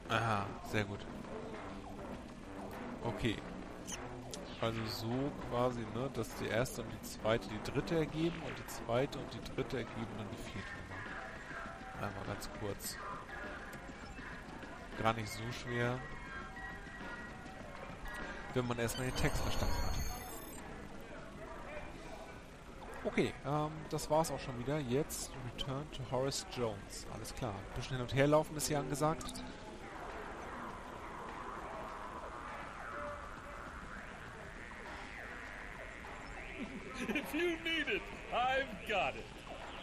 Aha, sehr gut. Okay. Also so quasi, ne, dass die erste und die zweite die dritte ergeben und die zweite und die dritte ergeben dann die vierte Nummer. Einmal ganz kurz. Gar nicht so schwer, wenn man erstmal den Text verstanden hat. Okay, das war's auch schon wieder. Jetzt Return to Horace Jones. Alles klar. Ein bisschen hin und her laufen ist hier angesagt. If you need it, I've got it.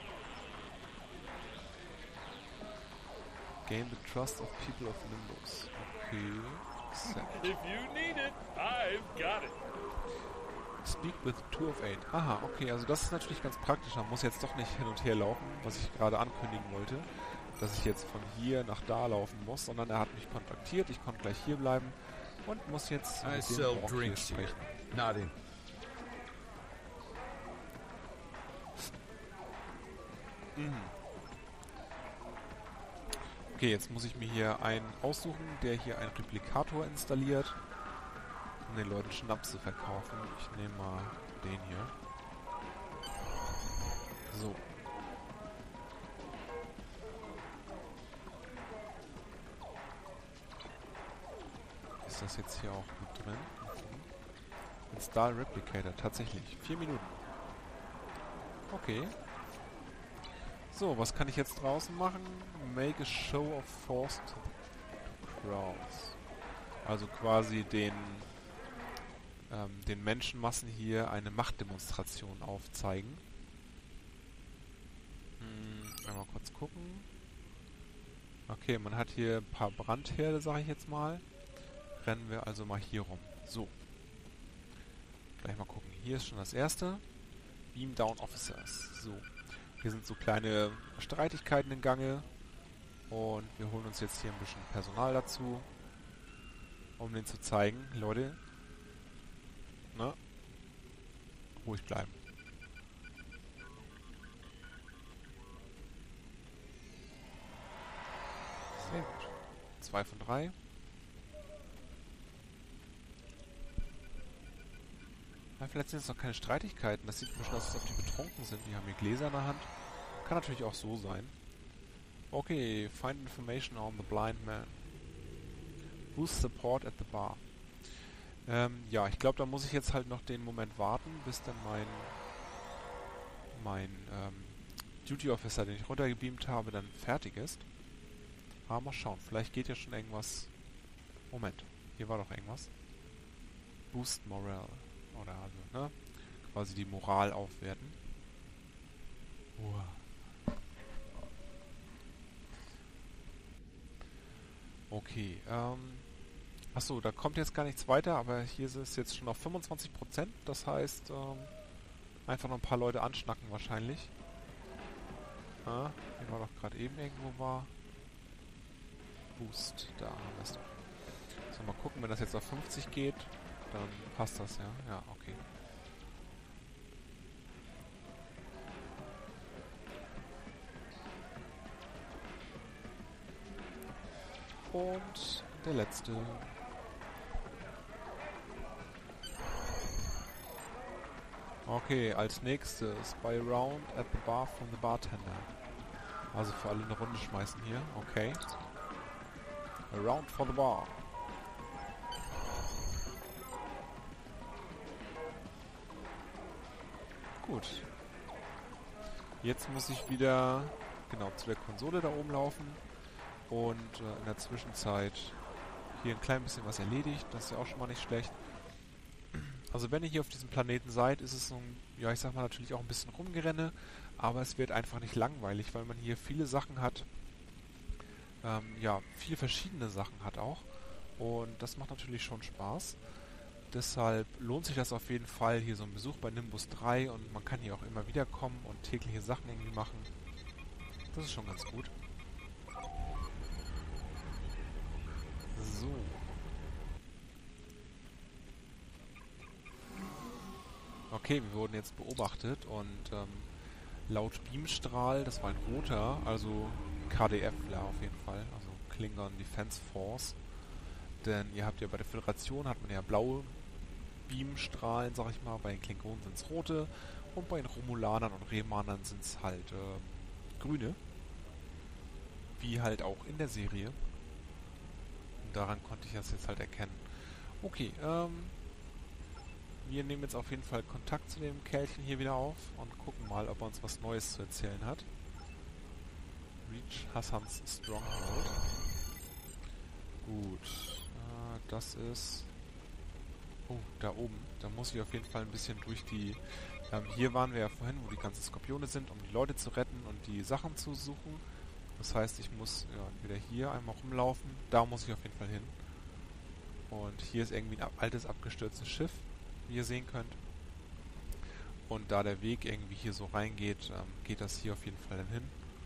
Gain the trust of people of Nimbus. Okay. Accept. If you need it, I've got it. Speak with 2 of 8. Aha, okay, also das ist natürlich ganz praktisch. Man muss jetzt doch nicht hin und her laufen, was ich gerade ankündigen wollte, dass ich jetzt von hier nach da laufen muss, sondern er hat mich kontaktiert, ich konnte gleich hier bleiben und muss jetzt mit dem Ork hier sprechen. Not in. Okay, jetzt muss ich mir hier einen aussuchen, der hier einen Replikator installiert, um den Leuten Schnaps zu verkaufen. Ich nehme mal den hier. So. Ist das jetzt hier auch mit drin? Install Replicator, tatsächlich. 4 Minuten. Okay. So, was kann ich jetzt draußen machen? Make a show of force to the crowds. Also quasi den Menschenmassen hier eine Machtdemonstration aufzeigen. Einmal kurz gucken. Okay, man hat hier ein paar Brandherde, sage ich jetzt mal. Rennen wir also mal hier rum. So. Gleich mal gucken. Hier ist schon das erste. Beam Down Officers. So. Hier sind so kleine Streitigkeiten in Gange. Und wir holen uns jetzt hier ein bisschen Personal dazu, um denen zu zeigen, Leute, ne? Ruhig bleiben. Sehr gut. 2 von 3. Ja, vielleicht sind es noch keine Streitigkeiten. Das sieht ein bisschen aus, als ob die betrunken sind. Die haben hier Gläser in der Hand. Kann natürlich auch so sein. Okay, find information on the blind man. Boost support at the bar. Ja, ich glaube, da muss ich jetzt halt noch den Moment warten, bis dann mein Duty Officer, den ich runtergebeamt habe, dann fertig ist. Aber mal schauen, vielleicht geht ja schon irgendwas. Moment, hier war doch irgendwas. Boost Morale. Oder also, ne? Quasi die Moral aufwerten. Uah. Okay, achso, da kommt jetzt gar nichts weiter, aber hier ist es jetzt schon auf 25%. Das heißt, einfach noch ein paar Leute anschnacken wahrscheinlich. Hier war doch gerade eben irgendwo war. Boost, da haben wir es doch. So, mal gucken, wenn das jetzt auf 50 geht, dann passt das, ja? Ja, okay. Und der letzte. Okay, als nächstes Buy a round at the bar from the bartender. Also für alle eine Runde schmeißen hier. Okay. A round for the bar. Gut. Jetzt muss ich wieder zu der Konsole da oben laufen und in der Zwischenzeit hier ein klein bisschen was erledigt. Das ist ja auch schon mal nicht schlecht. Also wenn ihr hier auf diesem Planeten seid, ist es so ein, ja, ich sag mal, natürlich auch ein bisschen Rumgerenne, aber es wird einfach nicht langweilig, weil man hier viele Sachen hat, ja, viele verschiedene Sachen hat auch, und das macht natürlich schon Spaß. Deshalb lohnt sich das auf jeden Fall, hier so ein Besuch bei Nimbus 3, und man kann hier auch immer wieder kommen und tägliche Sachen irgendwie machen. Das ist schon ganz gut. So. Okay, wir wurden jetzt beobachtet und laut Beamstrahl, das war ein roter, also KDF auf jeden Fall, also Klingon Defense Force. Denn ihr habt ja bei der Föderation hat man ja blaue Beamstrahlen, sag ich mal. Bei den Klingonen sind es rote. Und bei den Romulanern und Remanern sind es halt grüne. Wie halt auch in der Serie. Und daran konnte ich das jetzt halt erkennen. Okay, wir nehmen jetzt auf jeden Fall Kontakt zu dem Kerlchen hier wieder auf und gucken mal, ob er uns was Neues zu erzählen hat. Reach Hassans Stronghold. Gut, das ist... Oh, da oben. Da muss ich auf jeden Fall ein bisschen durch die... hier waren wir ja vorhin, wo die ganzen Skorpione sind, um die Leute zu retten und die Sachen zu suchen. Das heißt, ich muss wieder hier einmal rumlaufen. Da muss ich auf jeden Fall hin. Und hier ist irgendwie ein altes, abgestürztes Schiff, wie ihr sehen könnt. Und da der Weg irgendwie hier so reingeht, geht das hier auf jeden Fall dann hin.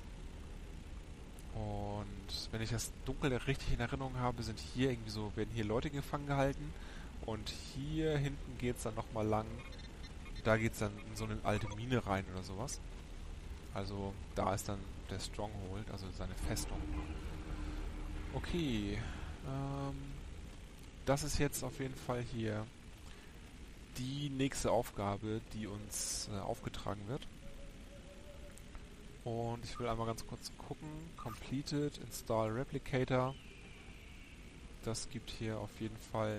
Und wenn ich das dunkel richtig in Erinnerung habe, sind hier irgendwie so, werden hier Leute gefangen gehalten. Und hier hinten geht es dann nochmal lang. Da geht es dann in so eine alte Mine rein oder sowas. Also da ist dann der Stronghold, also seine Festung. Okay, das ist jetzt auf jeden Fall hier die nächste Aufgabe, die uns aufgetragen wird. Und ich will einmal ganz kurz gucken. Completed, Install Replicator. Das gibt hier auf jeden Fall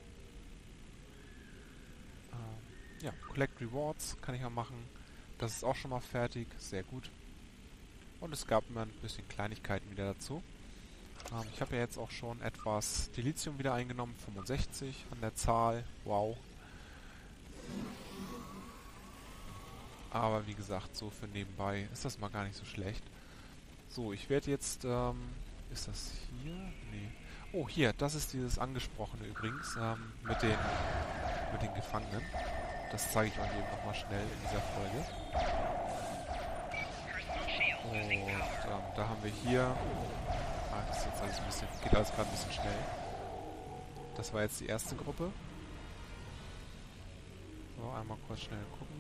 Collect Rewards kann ich mal machen. Das ist auch schon mal fertig. Sehr gut. Und es gab immer ein bisschen Kleinigkeiten wieder dazu. Ich habe ja jetzt auch schon etwas Dilithium wieder eingenommen. 65 an der Zahl. Wow. Aber wie gesagt, so für nebenbei ist das mal gar nicht so schlecht. So, ich werde jetzt... ist das hier? Nee. Oh, hier. Das ist dieses angesprochene übrigens. Mit den Gefangenen. Das zeige ich euch eben nochmal schnell in dieser Folge. Und da haben wir hier... das ist jetzt alles geht alles gerade ein bisschen schnell. Das war jetzt die erste Gruppe. So, einmal kurz schnell gucken.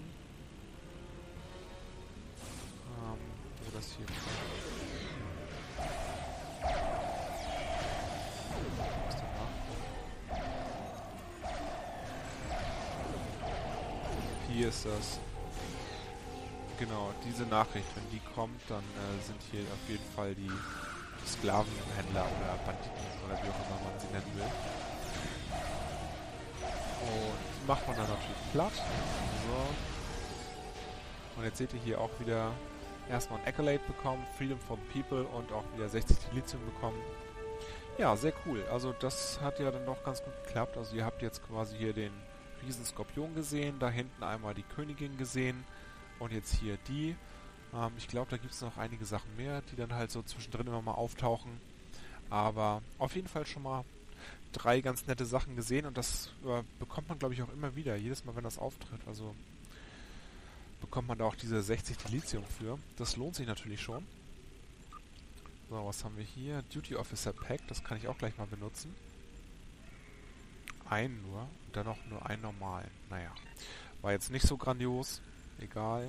Wo das hier Hier ist das. Genau, diese Nachricht, wenn die kommt, dann sind hier auf jeden Fall die Sklavenhändler oder Banditen oder wie auch immer man sie nennen will. Und die macht man dann natürlich platt. So. Und jetzt seht ihr hier auch wieder erstmal ein Accolade bekommen, Freedom for the People und auch wieder 60 Dilithium bekommen. Ja, sehr cool. Also das hat ja dann doch ganz gut geklappt. Also ihr habt jetzt quasi hier den riesen Skorpion gesehen, da hinten einmal die Königin gesehen und jetzt hier die. Ich glaube, da gibt es noch einige Sachen mehr, die dann halt so zwischendrin immer mal auftauchen. Aber auf jeden Fall schon mal 3 ganz nette Sachen gesehen und das bekommt man, glaube ich, auch immer wieder. Jedes Mal, wenn das auftritt. Also bekommt man da auch diese 60 Dilithium für. Das lohnt sich natürlich schon. So, was haben wir hier? Duty Officer Pack, das kann ich auch gleich mal benutzen. Einen nur und dann noch nur einen normalen. Naja, war jetzt nicht so grandios. Egal.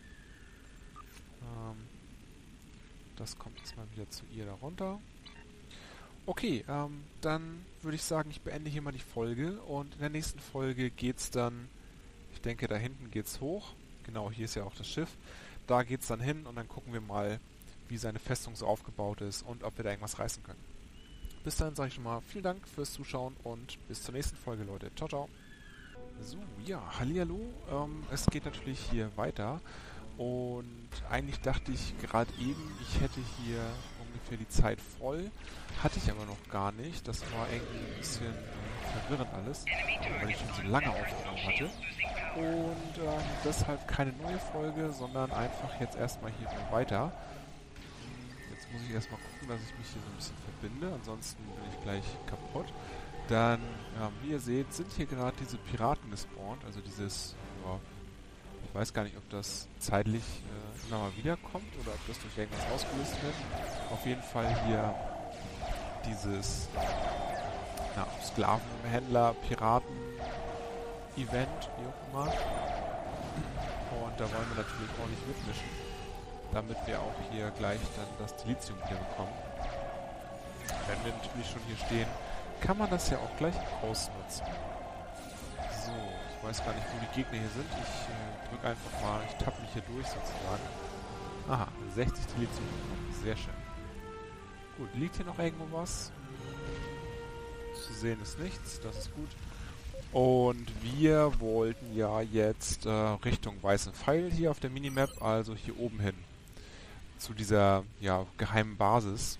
Das kommt jetzt mal wieder zu ihr da runter. Okay, dann würde ich sagen, ich beende hier mal die Folge und in der nächsten Folge geht's dann, ich denke, da hinten geht's hoch. Genau, hier ist ja auch das Schiff. Da geht's dann hin und dann gucken wir mal, wie seine Festung so aufgebaut ist und ob wir da irgendwas reißen können. Bis dahin sage ich schon mal vielen Dank fürs Zuschauen und bis zur nächsten Folge, Leute. Ciao, ciao. So, ja, hallihallo. Es geht natürlich hier weiter. Und eigentlich dachte ich gerade eben, ich hätte hier ungefähr die Zeit voll. Hatte ich aber noch gar nicht. Das war irgendwie ein bisschen verwirrend alles, weil ich schon so lange aufgenommen hatte. Und deshalb keine neue Folge, sondern einfach jetzt erstmal hier weiter. Jetzt muss ich erstmal gucken, dass ich mich hier so ein bisschen verbinde. Ansonsten bin ich gleich kaputt. Dann, wie ihr seht, sind hier gerade diese Piraten gespawnt. Also dieses, ich weiß gar nicht, ob das zeitlich immer mal wiederkommt oder ob das durch irgendwas ausgelöst wird. Auf jeden Fall hier dieses Sklavenhändler, Piraten Event, wie auch immer. Und da wollen wir natürlich ordentlich mitmischen, damit wir auch hier gleich dann das Dilithium wieder bekommen. wenn wir natürlich schon hier stehen, kann man das ja auch gleich ausnutzen. So, ich weiß gar nicht, wo die Gegner hier sind. Ich drücke einfach mal, ich tappe mich hier durch sozusagen. Aha, 60 Telezion. Sehr schön. Gut, liegt hier noch irgendwo was? Zu sehen ist nichts, das ist gut. Und wir wollten ja jetzt Richtung weißen Pfeil hier auf der Minimap, also hier oben hin. Zu dieser, ja, geheimen Basis.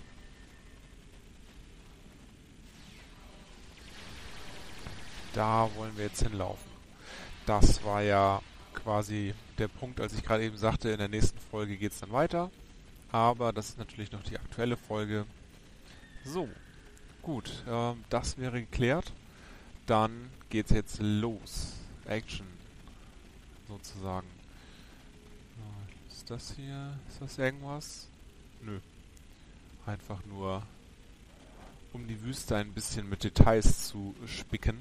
Da wollen wir jetzt hinlaufen. Das war ja quasi der Punkt, als ich gerade eben sagte, in der nächsten Folge geht es dann weiter. Aber das ist natürlich noch die aktuelle Folge. So, gut, das wäre geklärt. Dann geht's jetzt los. Action, sozusagen. Ist das hier? Ist das irgendwas? Nö. Einfach nur, um die Wüste ein bisschen mit Details zu spicken.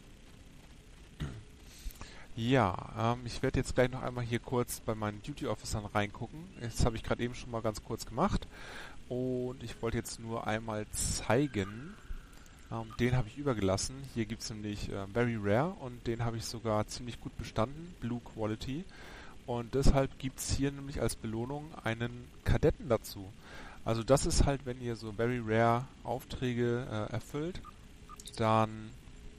Ja, ich werde jetzt gleich noch einmal hier kurz bei meinen Duty Officern reingucken. Das habe ich gerade eben schon mal ganz kurz gemacht. Und ich wollte jetzt nur einmal zeigen, den habe ich übergelassen. Hier gibt es nämlich Very Rare und den habe ich sogar ziemlich gut bestanden, Blue Quality. Und deshalb gibt es hier nämlich als Belohnung einen Kadetten dazu. Also das ist halt, wenn ihr so Very Rare Aufträge erfüllt, dann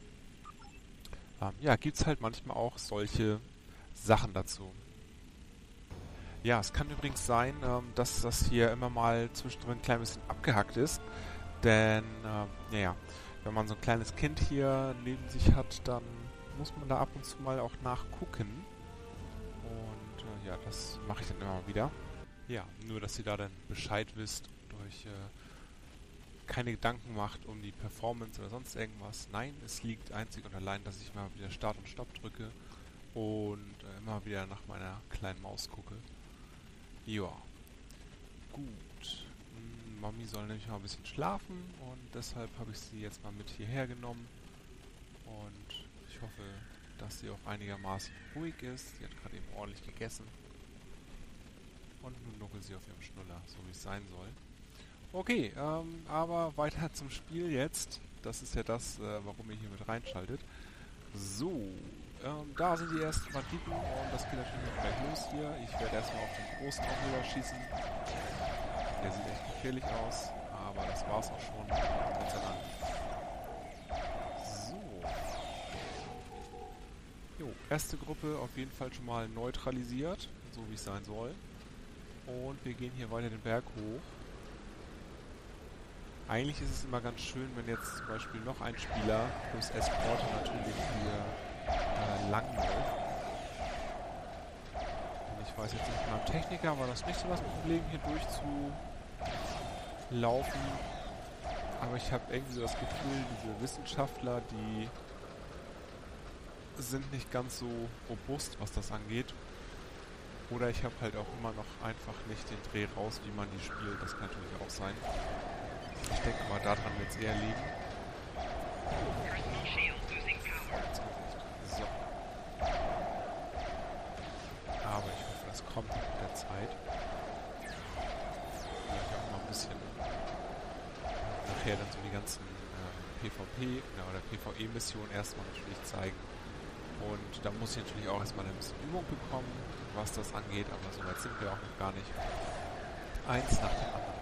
ja, gibt es halt manchmal auch solche Sachen dazu. Ja, es kann übrigens sein, dass das hier immer mal zwischendrin ein klein bisschen abgehackt ist. Denn, naja, wenn man so ein kleines Kind hier neben sich hat, dann muss man da ab und zu mal auch nachgucken. Und ja, das mache ich dann immer wieder. Ja, nur, dass ihr da dann Bescheid wisst und euch keine Gedanken macht um die Performance oder sonst irgendwas. Nein, es liegt einzig und allein, dass ich mal wieder Start und Stopp drücke und immer wieder nach meiner kleinen Maus gucke. Ja, gut. Mami soll nämlich mal ein bisschen schlafen und deshalb habe ich sie jetzt mal mit hierher genommen. Und ich hoffe, dass sie auch einigermaßen ruhig ist. Sie hat gerade eben ordentlich gegessen. Und nun nuckelt sie auf ihrem Schnuller, so wie es sein soll. Okay, aber weiter zum Spiel jetzt. Das ist ja das, warum ihr hier mit reinschaltet. So, da sind die ersten Banditen und das geht natürlich noch gleich los hier. Ich werde erstmal auf den großen Aufhörer schießen. Der sieht echt gefährlich aus, aber das war's auch schon. Gott sei Dank. So. Jo, erste Gruppe auf jeden Fall schon mal neutralisiert, so wie es sein soll. Und wir gehen hier weiter den Berg hoch. Eigentlich ist es immer ganz schön, wenn jetzt zum Beispiel noch ein Spieler plus Escorte natürlich hier lang läuft. Und ich weiß jetzt nicht, beim Techniker war das nicht so das Problem, hier durchzulaufen. Aber ich habe irgendwie so das Gefühl, diese Wissenschaftler, die sind nicht ganz so robust, was das angeht. Oder ich habe halt auch immer noch einfach nicht den Dreh raus, wie man die spielt. Das kann natürlich auch sein. Ich denke mal, daran wird es eher liegen. So. Aber ich hoffe, das kommt mit der Zeit. Vielleicht auch mal ein bisschen nachher dann so die ganzen PvP oder PvE-Missionen erstmal natürlich zeigen. Und da muss ich natürlich auch erstmal ein bisschen Übung bekommen, was das angeht, aber so weit sind wir auch noch gar nicht. Eins nach dem anderen.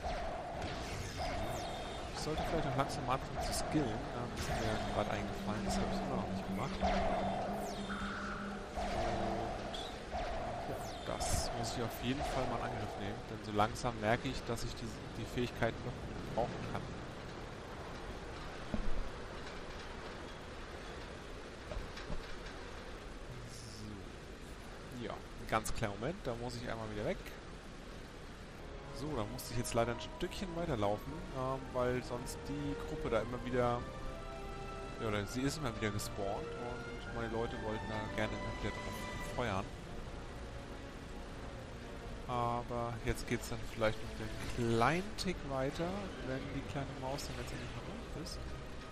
Ich sollte vielleicht auch langsam mal anfangen zu skillen. Das ist mir gerade eingefallen, das habe ich immer noch nicht gemacht. Und ja, das muss ich auf jeden Fall mal in Angriff nehmen, denn so langsam merke ich, dass ich die Fähigkeiten noch brauchen kann. So. Ja, ganz kleiner Moment, da muss ich einmal wieder weg. So, da musste ich jetzt leider ein Stückchen weiterlaufen, weil sonst die Gruppe da immer wieder, ja, oder sie ist immer wieder gespawnt und meine Leute wollten da gerne immer wieder drauf feuern. Aber jetzt geht es dann vielleicht noch einen kleinen Tick weiter, wenn die kleine Maus dann letztendlich noch ruhig ist.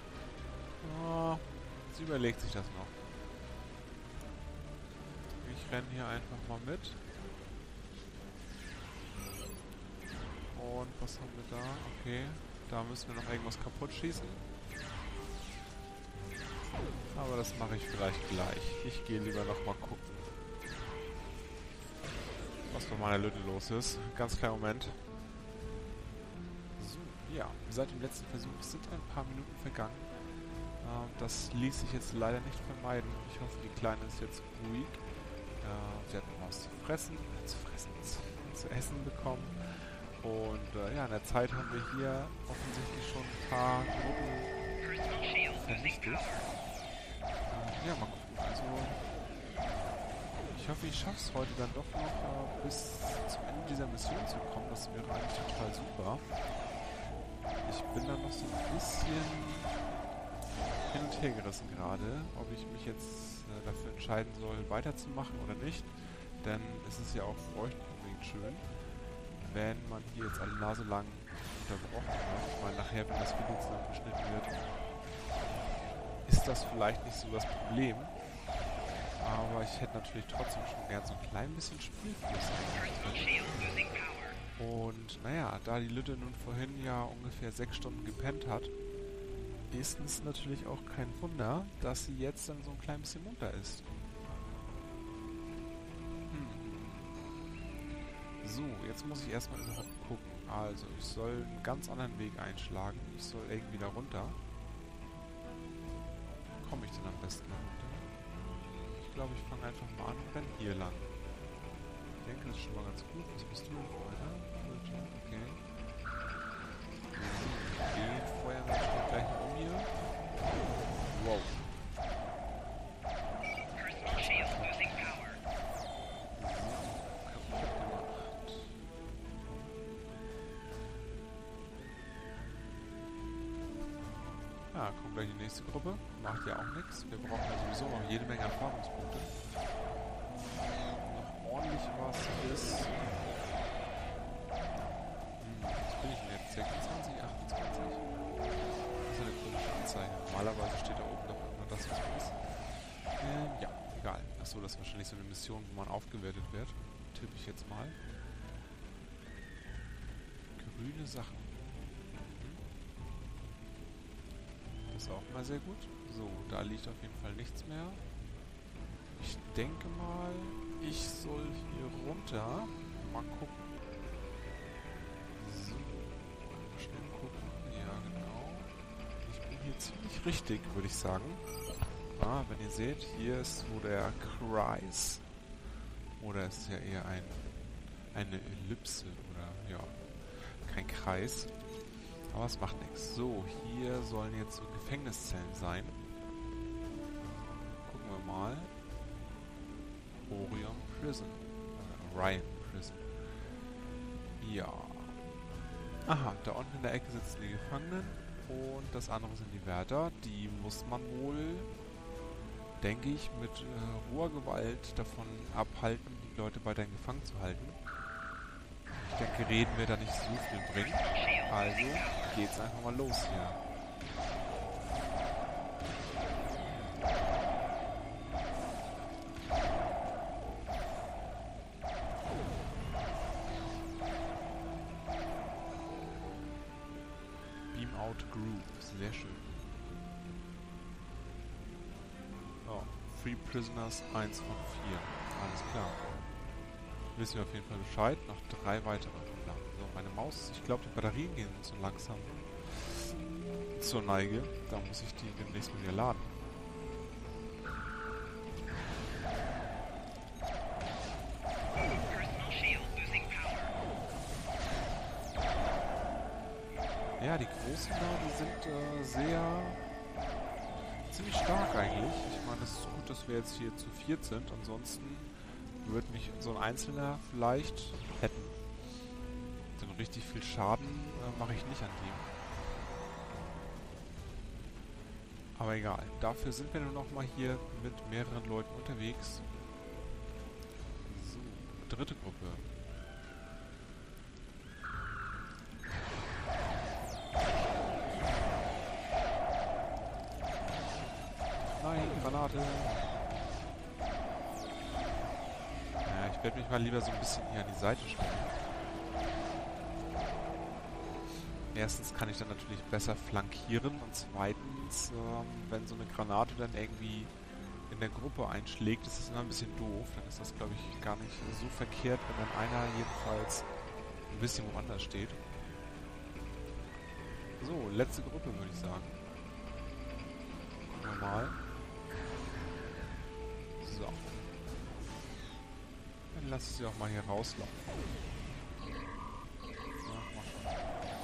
Sie überlegt sich das noch. Ich renne hier einfach mal mit. Und was haben wir da? Okay. Da müssen wir noch irgendwas kaputt schießen. Aber das mache ich vielleicht gleich. Ich gehe lieber nochmal gucken, was bei meiner Lütte los ist. Ganz kleinen Moment. So, ja. Seit dem letzten Versuch sind ein paar Minuten vergangen. Das ließ sich jetzt leider nicht vermeiden. Ich hoffe, die Kleine ist jetzt ruhig. Sie hat noch was zu fressen, zu essen bekommen. Und ja, in der Zeit haben wir hier offensichtlich schon ein paar Gruppen vernichtet. Ja, mal gucken. Also, ich hoffe, ich schaffe es heute dann doch noch bis zum Ende dieser Mission zu kommen. Das wäre eigentlich total super. Ich bin dann noch so ein bisschen hin und her gerissen gerade, ob ich mich jetzt dafür entscheiden soll, weiterzumachen oder nicht. Denn es ist ja auch für euch unbedingt schön, wenn man hier jetzt alle Nase lang unterbrochen wird. Ich meine, nachher, wenn das Video zusammengeschnitten wird, ist das vielleicht nicht so das Problem. Aber ich hätte natürlich trotzdem schon gern so ein klein bisschen Spielfluss eigentlich. Und naja, da die Lütte nun vorhin ja ungefähr 6 Stunden gepennt hat, ist es natürlich auch kein Wunder, dass sie jetzt dann so ein klein bisschen munter ist. So, jetzt muss ich erstmal überhaupt gucken. Also, ich soll einen ganz anderen Weg einschlagen. Ich soll irgendwie da runter. Komme ich denn am besten da runter? Ich glaube, ich fange einfach mal an und renne hier lang. Ich denke, das ist schon mal ganz gut. Was bist du denn für einer? Okay. Die Feuerwehr steht gleich noch um hier. Wow. Ja, kommt gleich die nächste Gruppe. Macht ja auch nichts. Wir brauchen ja sowieso noch jede Menge Erfahrungspunkte. Noch ordentlich was ist. Was bin ich denn jetzt? 26, 28? Das ist eine komische Anzeige. Normalerweise steht da oben doch immer das, was man ist. Ja, egal. Achso, das ist wahrscheinlich so eine Mission, wo man aufgewertet wird. Tippe ich jetzt mal. Grüne Sachen. Das ist auch mal sehr gut. So, da liegt auf jeden Fall nichts mehr. Ich denke mal, ich soll hier runter. Mal gucken. So, mal schnell gucken. Ja, genau. Ich bin hier ziemlich richtig, würde ich sagen. Wenn ihr seht, hier ist wo der Kreis. Oder es ist ja eher eine Ellipse oder ja, kein Kreis. Aber es macht nichts. So, hier sollen jetzt so Gefängniszellen sein. Gucken wir mal. Orion Prison. Orion Prison. Ja. Aha, da unten in der Ecke sitzen die Gefangenen. Und das andere sind die Wärter. Die muss man wohl, denke ich, mit roher Gewalt davon abhalten, die Leute weiterhin gefangen zu halten. Ich denke, reden wir da nicht so viel bringen. Also geht's einfach mal los hier. Beam Out Group, sehr schön. Oh, Free Prisoners 1 von 4. Alles klar. Wissen wir auf jeden Fall Bescheid. Noch 3 weitere. So, meine Maus, ich glaube, die Batterien gehen so langsam zur Neige. Da muss ich die demnächst mal wieder laden. Ja, die Großen da, die sind ziemlich stark eigentlich. Ich meine, es ist gut, dass wir jetzt hier zu 4 sind. Ansonsten würde mich so ein Einzelner vielleicht retten. Denn richtig viel Schaden mache ich nicht an dem. Aber egal. Dafür sind wir nur noch mal hier mit mehreren Leuten unterwegs. So, 3. Gruppe. Nein, Granate. Ja, ich werde mich mal lieber so ein bisschen hier an die Seite stellen. Erstens kann ich dann natürlich besser flankieren und zweitens, wenn so eine Granate dann irgendwie in der Gruppe einschlägt, ist das immer ein bisschen doof. Dann ist das, glaube ich, gar nicht so verkehrt, wenn dann einer jedenfalls ein bisschen woanders steht. So, letzte Gruppe würde ich sagen. Normal. So. Dann lass ich sie auch mal hier rauslaufen. Ja, mach schon.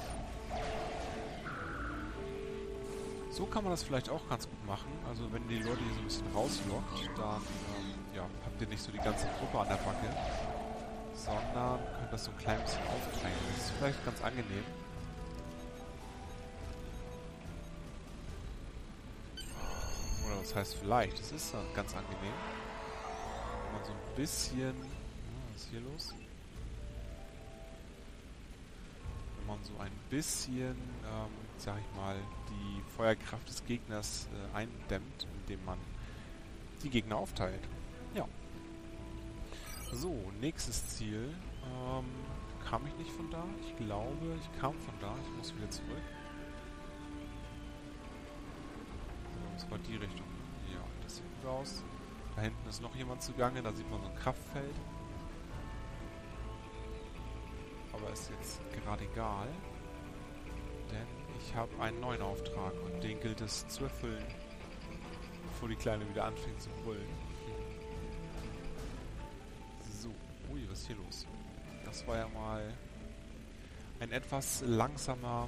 So kann man das vielleicht auch ganz gut machen. Also wenn die Leute hier so ein bisschen rauslockt, dann ja, habt ihr nicht so die ganze Gruppe an der Backe, sondern könnt das so ein klein bisschen aufteilen. Das ist vielleicht ganz angenehm. Oder was heißt vielleicht? Das ist ganz angenehm. Wenn man so ein bisschen... was ist hier los? Wenn man so ein bisschen, sag ich mal, die Feuerkraft des Gegners eindämmt, indem man die Gegner aufteilt. Ja. So, nächstes Ziel. Kam ich nicht von da? Ich glaube, ich kam von da. Ich muss wieder zurück. Das war die Richtung. Ja, das sieht gut aus. Da hinten ist noch jemand zugange, da sieht man so ein Kraftfeld. Aber ist jetzt gerade egal. Denn ich habe einen neuen Auftrag und den gilt es zu erfüllen, bevor die Kleine wieder anfängt zu brüllen. So, ui, was ist hier los? Das war ja mal ein etwas langsamer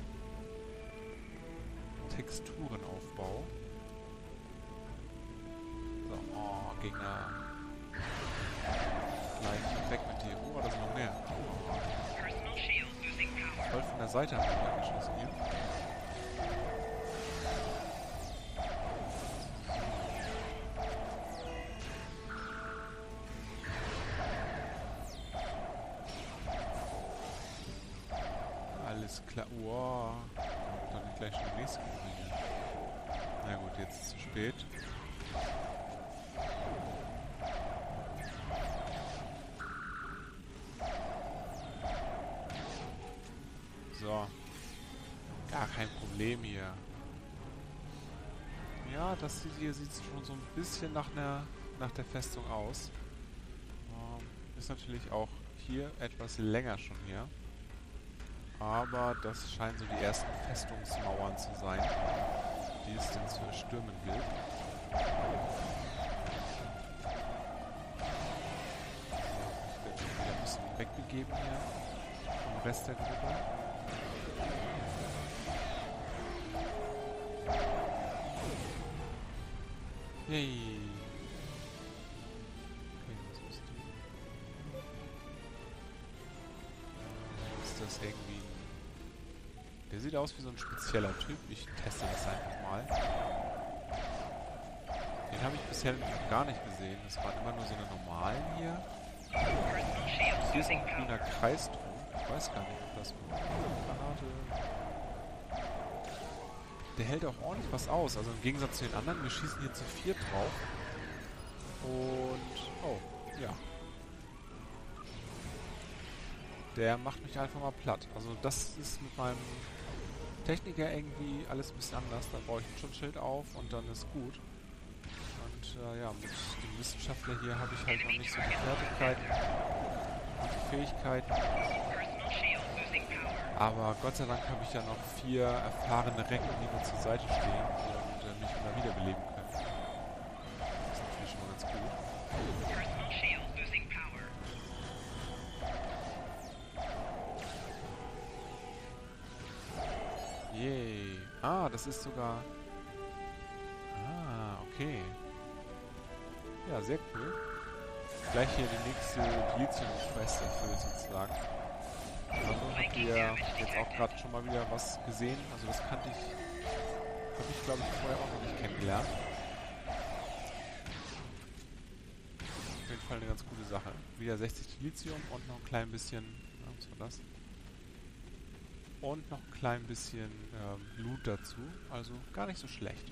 Texturenaufbau. So, oh, Gegner. Gleich weg mit dir. Oh, da sind noch mehr. Voll von der Seite haben wir angeschossen hier. Alles klar. Wow. Dann gleich schon die nächste Gruppe hier. Na gut, jetzt ist es zu spät. So. Gar kein Problem hier. Ja, das hier sieht schon so ein bisschen nach der Festung aus. Ist natürlich auch hier etwas länger schon hier. Aber das scheinen so die ersten Festungsmauern zu sein, die es denn zu erstürmen gilt. Ich werde mich wieder ein bisschen wegbegeben hier vom Rest der Gruppe. Yay! Okay, was bist du? Ist das irgendwie... Der sieht aus wie so ein spezieller Typ. Ich teste das einfach mal. Den habe ich bisher noch gar nicht gesehen. Das waren immer nur so eine normalen hier. Hier ist auch ein grüner Kreis drum. Ich weiß gar nicht, ob das eine Granate... Der hält auch ordentlich was aus. Also im Gegensatz zu den anderen, wir schießen hier zu 4 drauf. Und... oh, ja. Der macht mich einfach mal platt. Also das ist mit meinem Techniker irgendwie alles ein bisschen anders. Da baue ich ein Schutzschild auf und dann ist gut. Und ja, mit dem Wissenschaftler hier habe ich halt noch nicht so die Fertigkeiten und die Fähigkeiten. Aber Gott sei Dank habe ich ja noch 4 erfahrene Recken, die mir zur Seite stehen und mich immer wiederbeleben können. Das ist natürlich schon mal ganz gut. Yay. Ah, das ist sogar... Ah, okay. Ja, sehr cool. Gleich hier die nächste Lithium-Quest erfüllt sozusagen. Also habt ihr jetzt auch gerade schon mal wieder was gesehen. Also das kannte ich, habe ich glaube ich vorher auch noch nicht kennengelernt. Auf jeden Fall eine ganz gute Sache. Wieder 60 Lithium und noch ein klein bisschen, was war das? Und noch ein klein bisschen Loot dazu. Also gar nicht so schlecht.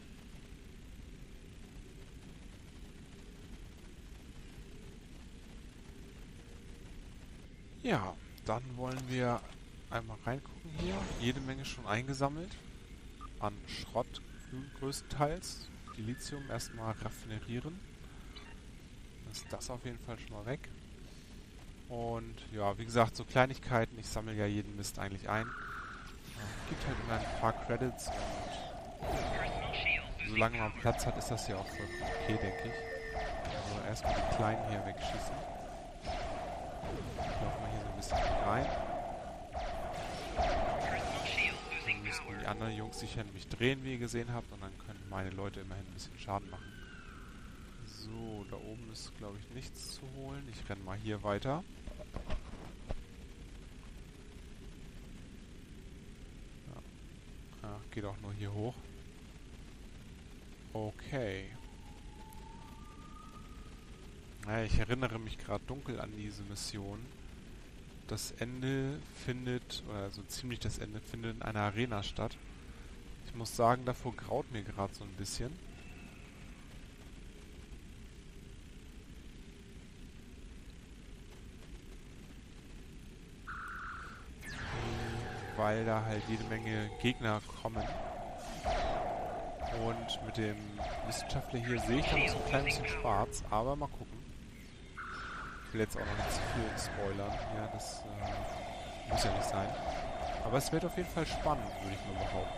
Ja, dann wollen wir einmal reingucken hier. Jede Menge schon eingesammelt. An Schrott größtenteils. Die Lithium erstmal raffinerieren. Dann ist das auf jeden Fall schon mal weg. Und ja, wie gesagt, so Kleinigkeiten. Ich sammle ja jeden Mist eigentlich ein. Gibt halt immer ein paar Credits und solange man Platz hat, ist das ja auch vollkommen okay, denke ich. Also erstmal die Kleinen hier wegschießen. Ich laufe mal hier so ein bisschen rein. Dann müssen die anderen Jungs sich ja nämlich drehen, wie ihr gesehen habt, und dann können meine Leute immerhin ein bisschen Schaden machen. So, da oben ist, glaube ich, nichts zu holen. Ich renne mal hier weiter. Ja, geht auch nur hier hoch. Okay. Ja, ich erinnere mich gerade dunkel an diese Mission. Das Ende findet, oder so ziemlich das Ende findet in einer Arena statt. Ich muss sagen, davor graut mir gerade so ein bisschen. Weil da halt jede Menge Gegner kommen. Und mit dem Wissenschaftler hier sehe ich da noch so ein klein bisschen schwarz, aber mal gucken. Ich will jetzt auch noch nicht zu viel spoilern. Ja, das muss ja nicht sein. Aber es wird auf jeden Fall spannend, würde ich mal behaupten.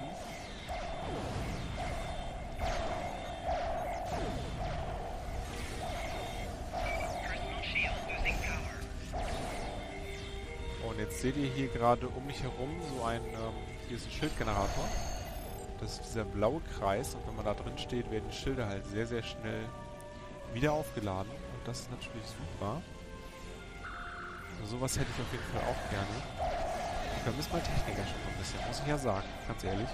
Und jetzt seht ihr hier gerade um mich herum so ein, hier ist ein Schildgenerator. Das ist dieser blaue Kreis, und wenn man da drin steht, werden die Schilder halt sehr, sehr schnell wieder aufgeladen. Und das ist natürlich super. Also sowas hätte ich auf jeden Fall auch gerne. Ich vermisse meinen Techniker schon ein bisschen, muss ich ja sagen, ganz ehrlich.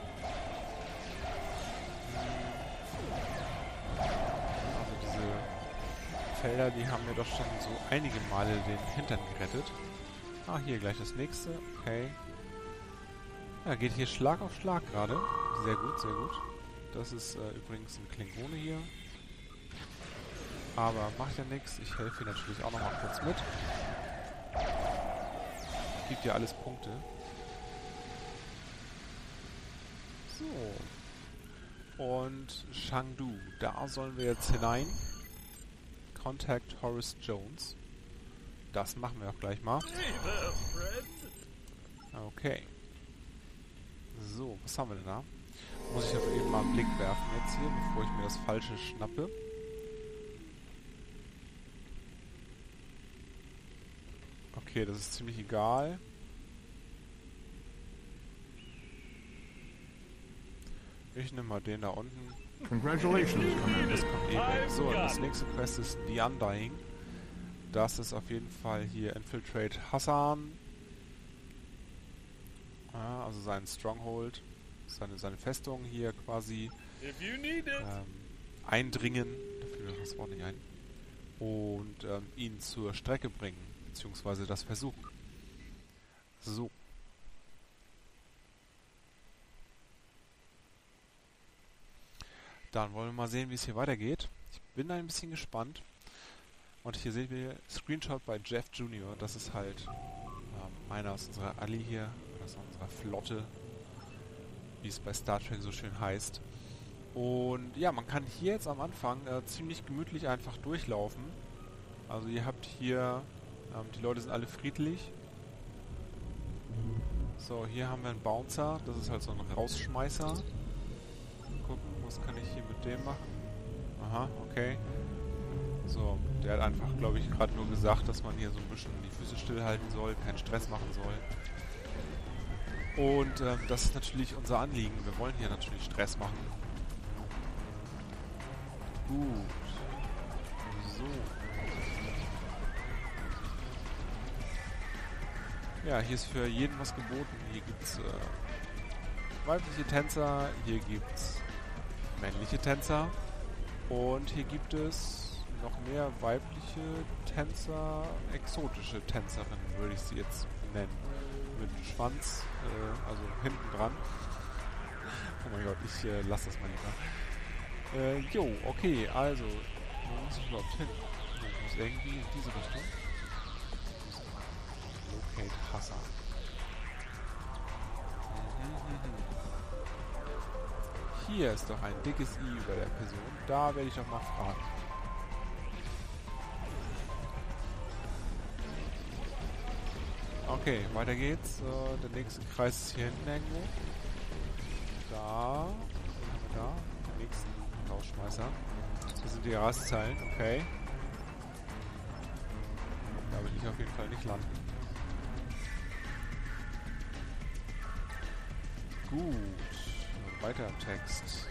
Also diese Felder, die haben mir doch schon so einige Male den Hintern gerettet. Ah, hier gleich das nächste. Okay. Ja, geht hier Schlag auf Schlag gerade. Sehr gut, sehr gut. Das ist übrigens ein Klingone hier. Aber macht ja nichts. Ich helfe hier natürlich auch nochmal kurz mit. Gibt ja alles Punkte. So. Und Chengdu. Da sollen wir jetzt hinein. Contact Horace Jones. Das machen wir auch gleich mal. Okay. So, was haben wir denn da? Muss ich aber eben mal einen Blick werfen jetzt hier, bevor ich mir das Falsche schnappe. Okay, das ist ziemlich egal. Ich nehme mal den da unten. Congratulations, Commander. Das kommt eh weg. So, und das nächste Quest ist The Undying. Das ist auf jeden Fall hier Infiltrate Hassan. Ja, also sein Stronghold, seine Festung hier quasi eindringen. Da fällt mir das Wort nicht ein. Und ihn zur Strecke bringen, beziehungsweise das versuchen. So. Dann wollen wir mal sehen, wie es hier weitergeht. Ich bin ein bisschen gespannt. Und hier sehen wir Screenshot bei Jeff Jr. Das ist halt einer aus unserer Alli hier, aus unserer Flotte, wie es bei Star Trek so schön heißt. Und ja, man kann hier jetzt am Anfang ziemlich gemütlich einfach durchlaufen. Also ihr habt hier, die Leute sind alle friedlich. So, hier haben wir einen Bouncer, das ist halt so ein Rausschmeißer. Gucken, was kann ich hier mit dem machen? Aha, okay. So, der hat einfach, glaube ich, gerade nur gesagt, dass man hier so ein bisschen die Füße stillhalten soll, keinen Stress machen soll. Und das ist natürlich unser Anliegen. Wir wollen hier natürlich Stress machen. Gut. So. Ja, hier ist für jeden was geboten. Hier gibt es weibliche Tänzer, hier gibt es männliche Tänzer und hier gibt es noch mehr weibliche Tänzer, exotische Tänzerinnen, würde ich sie jetzt nennen. Mit Schwanz, also hinten dran. Oh mein Gott, ich lasse das mal lieber. Jo, okay, also, wo muss ich überhaupt hin? Ich muss irgendwie in diese Richtung. Locate Hassan. hier ist doch ein dickes I über der Person. Da werde ich doch mal fragen. Okay, weiter geht's. Der nächste Kreis ist hier hinten irgendwo. Da. Den haben wir da. Den nächsten Rausschmeißer. Das sind die Rastzeilen. Okay. Da will ich auf jeden Fall nicht landen. Gut. Weiter im Text.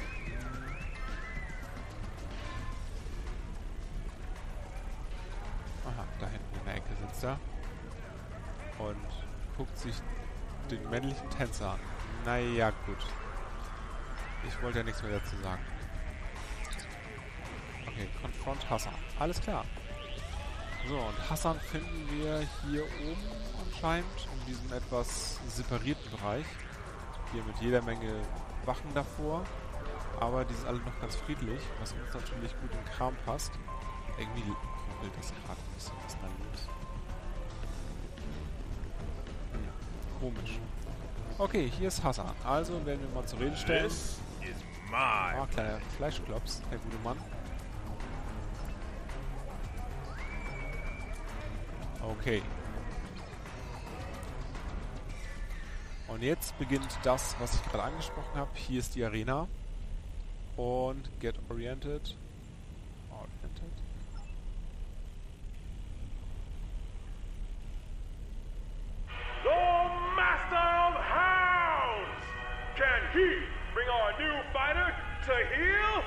Aha, da hinten in der Ecke sitzt er. Und guckt sich den männlichen Tänzer an. Naja, gut. Ich wollte ja nichts mehr dazu sagen. Okay, Confront Hassan. Alles klar. So, und Hassan finden wir hier oben anscheinend, in diesem etwas separierten Bereich. Hier mit jeder Menge Wachen davor. Aber die sind alle noch ganz friedlich, was uns natürlich gut in den Kram passt. Irgendwie ruckelt das gerade ein bisschen. Was ist da los? Komisch. Okay, hier ist Hassan. Also werden wir mal zur Rede stellen. This is my Ah, kleiner Fleischklops, der gute Mann. Okay. Und jetzt beginnt das, was ich gerade angesprochen habe. Hier ist die Arena. Und get oriented. Oriented. the Master of Hounds. Can he bring our new fighter to heel?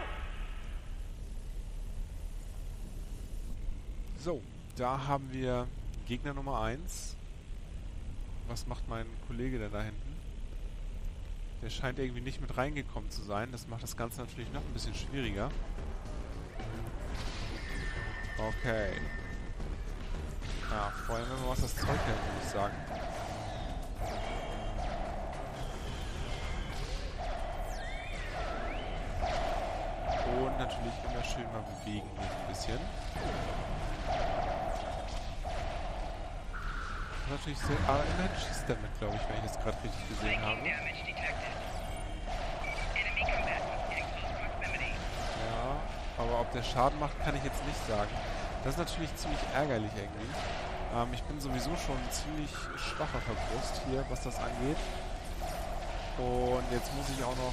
So, da haben wir Gegner Nummer 1. Was macht mein Kollege denn da hinten? Der scheint irgendwie nicht mit reingekommen zu sein. Das macht das Ganze natürlich noch ein bisschen schwieriger. Okay. Ja, vor allem wenn wir was das Zeug hält, würde ich sagen. Und natürlich immer schön mal bewegen hier ein bisschen. Natürlich sehr... Ah, immerhin schießt damit, glaube ich, wenn ich das gerade richtig gesehen habe. Ja, aber ob der Schaden macht, kann ich jetzt nicht sagen. Das ist natürlich ziemlich ärgerlich irgendwie. Ich bin sowieso schon ziemlich schwach auf der Brust hier, was das angeht. Und jetzt muss ich auch noch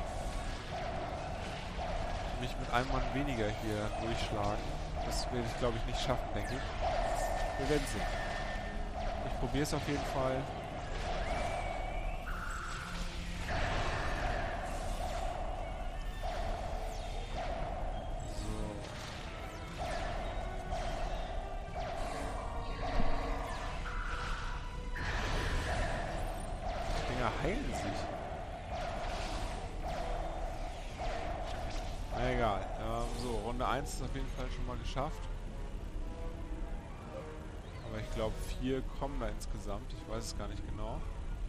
mich mit einem Mann weniger hier durchschlagen. Das werde ich, glaube ich, nicht schaffen, denke ich. Wir werden sehen. Ich probiere es auf jeden Fall. So. Die Dinger heilen sich. Na egal. So, Runde 1 ist auf jeden Fall schon mal geschafft. Aber ich glaube 4 kommen da insgesamt. Ich weiß es gar nicht genau.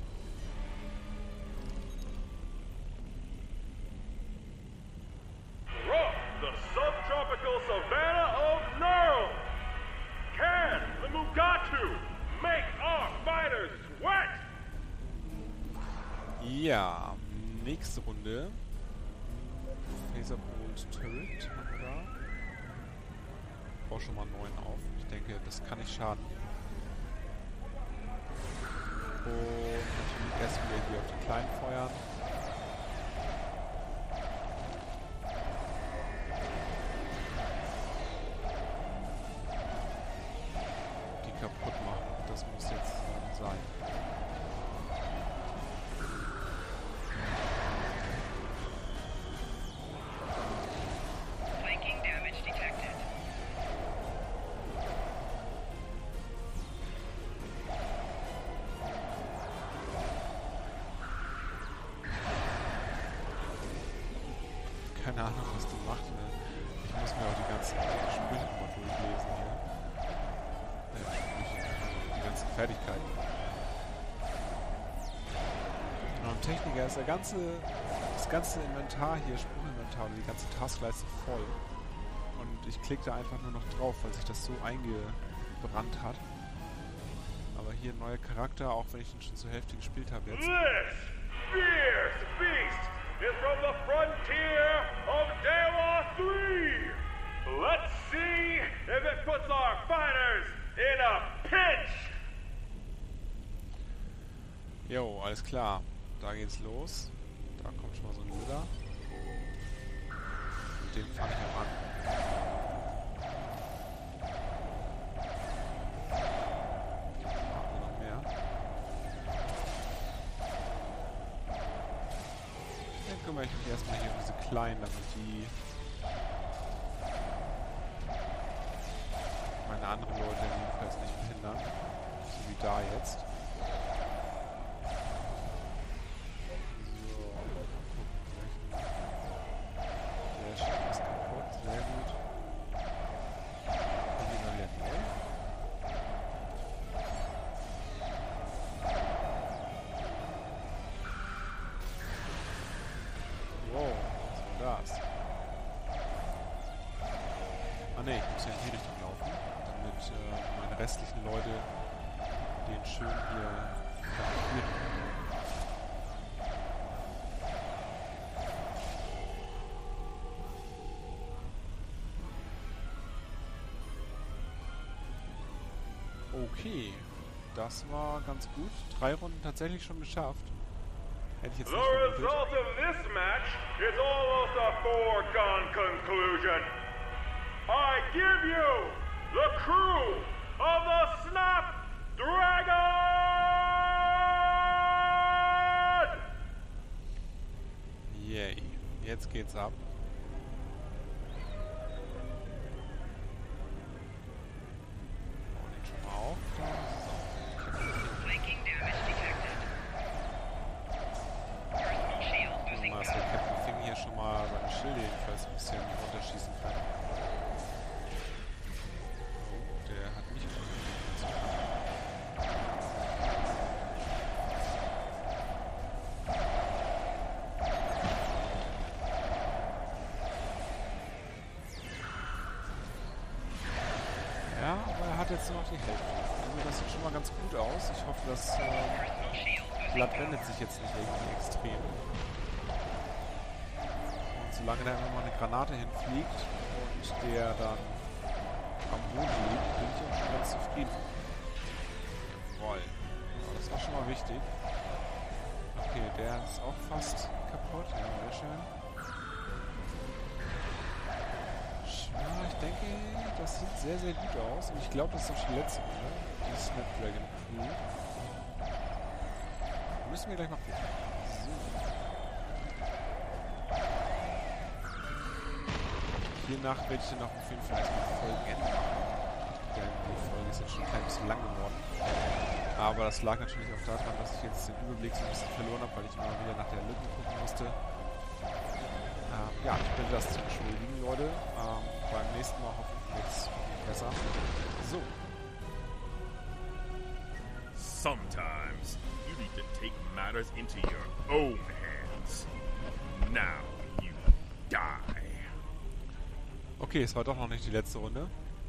From the subtropical savanna of Nurl, can the Mugatu make our fighters sweat? Ja, nächste Runde. Phaserbolt Turret haben wir da. Ich baue schon mal 9 auf. Ich denke, das kann nicht schaden. Und natürlich erst wieder hier auf die kleinen feuern. Die kaputt machen. Das muss jetzt sein. Flanking damage detected. Keine Ahnung, was du machst. Ich muss mir auch die ganzen Sprüche mal durchlesen hier. Die ganzen Fertigkeiten. Genau, im Techniker ist das ganze Inventar hier, Spruchinventar oder die ganze Taskleiste voll. Und ich klicke da einfach nur noch drauf, weil sich das so eingebrannt hat. Aber hier ein neuer Charakter, auch wenn ich ihn schon zur Hälfte gespielt habe jetzt. This fierce beast is from the frontier of Dewa 3. Let's see if it puts our fighters in a pinch. Jo, alles klar. Da geht's los. Da kommt schon mal so ein Luder. Mit dem fange ich auch an. Machen wir noch mehr. Dann kümmere ich mich erstmal hier um diese Kleinen, damit die meine anderen Leute jedenfalls nicht behindern. So wie da jetzt. Ne, ich muss ja in die Richtung laufen, damit meine restlichen Leute den schön hier evakuieren. Okay, das war ganz gut. 3 Runden tatsächlich schon geschafft. Hätte ich jetzt nicht vermutet. The result of this match is almost a foregone conclusion. I give you the crew of the Snapdragon! Yay. Jetzt geht's ab. Bauen den schon mal auf. So. Dass der Captain Thing hier schon mal seine Schilde jedenfalls ein bisschen runterschießen kann. Jetzt nur noch die Hälfte. Also das sieht schon mal ganz gut aus. Ich hoffe, das Blatt wendet sich jetzt nicht irgendwie extrem. Und solange da immer mal eine Granate hinfliegt und der dann am Boden liegt, bin ich auch schon ganz zufrieden. Jawohl. Ja, das war schon mal wichtig. Okay, der ist auch fast kaputt. Ja, sehr schön. Ja, ich denke, das sieht sehr, sehr gut aus. Und ich glaube, das ist auch schon die letzte Runde. Die Snapdragon Crew. Müssen wir gleich mal gucken. So. Hiernach werde ich dann auch auf jeden Fall erstmal die Folgen enden. Denn die Folge ist jetzt schon ein klein bisschen lang geworden. Aber das lag natürlich auch daran, dass ich jetzt den Überblick so ein bisschen verloren habe, weil ich immer wieder nach der Lücke gucken musste. Ja, ich bitte das zu entschuldigen, Leute. Beim nächsten Mal hoffentlich wird es besser. So. Sometimes you need to take matters into your own hands. Now you die. Okay, es war doch noch nicht die letzte Runde.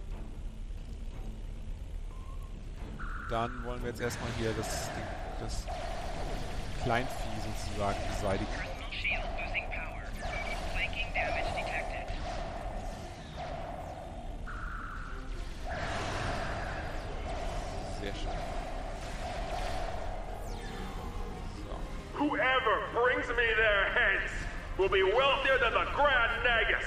Dann wollen wir jetzt erstmal hier das Kleinvieh sozusagen beseitigen. Sehr schön. So. Whoever brings me their heads will be wealthier than the Grand Nagus.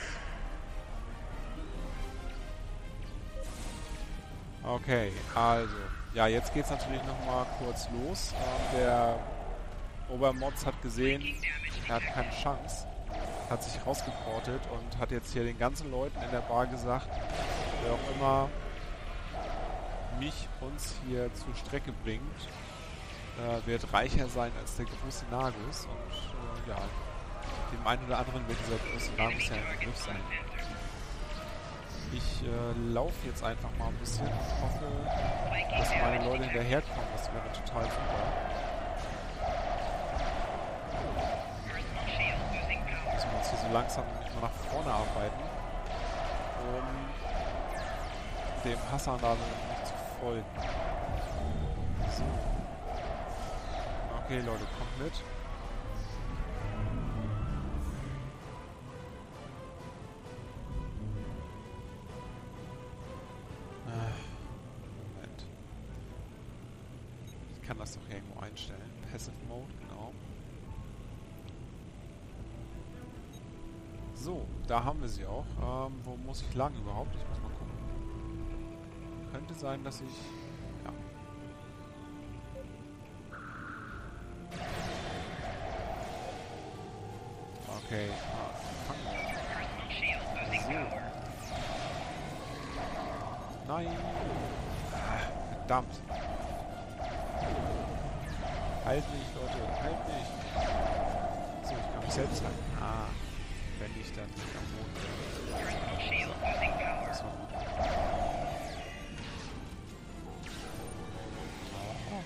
Okay, also. Ja, jetzt geht's natürlich nochmal kurz los. Der Obermods hat gesehen, er hat keine Chance. Hat sich rausgeportet und hat jetzt hier den ganzen Leuten in der Bar gesagt, wer auch immer uns hier zur Strecke bringt, wird reicher sein als der große Nagus. Und ja, dem einen oder anderen wird dieser große Nagus ja ein Begriff sein. Ich laufe jetzt einfach mal ein bisschen und hoffe, dass meine Leute hinterherkommen. Das wäre total super. Müssen wir uns hier so langsam nicht mal nach vorne arbeiten, um dem Hassan da nicht zu folgen. So. Okay, Leute, kommt mit. einstellen. Passive Mode, genau. So, da haben wir sie auch. Wo muss ich lang überhaupt? Ich muss mal gucken. Könnte sein, dass ich... Ja. Okay, fangen wir. So. Nein! Verdammt! Halt mich, Leute! Halt mich! So, ich kann mich selbst halten. Wenn ich dann nicht am Boden bin. Das war gut. Oh.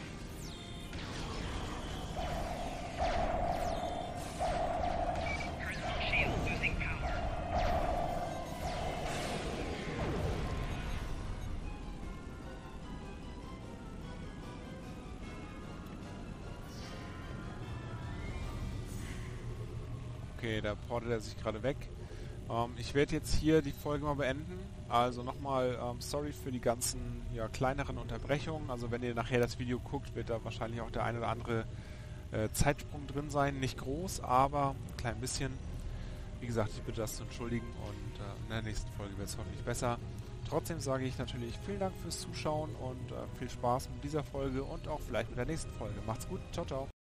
Okay, da portet er sich gerade weg. Ich werde jetzt hier die Folge mal beenden. Also nochmal sorry für die ganzen kleineren Unterbrechungen. Also wenn ihr nachher das Video guckt, wird da wahrscheinlich auch der ein oder andere Zeitsprung drin sein. Nicht groß, aber ein klein bisschen. Wie gesagt, ich bitte das zu entschuldigen und in der nächsten Folge wird es hoffentlich besser. Trotzdem sage ich natürlich vielen Dank fürs Zuschauen und viel Spaß mit dieser Folge und auch vielleicht mit der nächsten Folge. Macht's gut, ciao, ciao.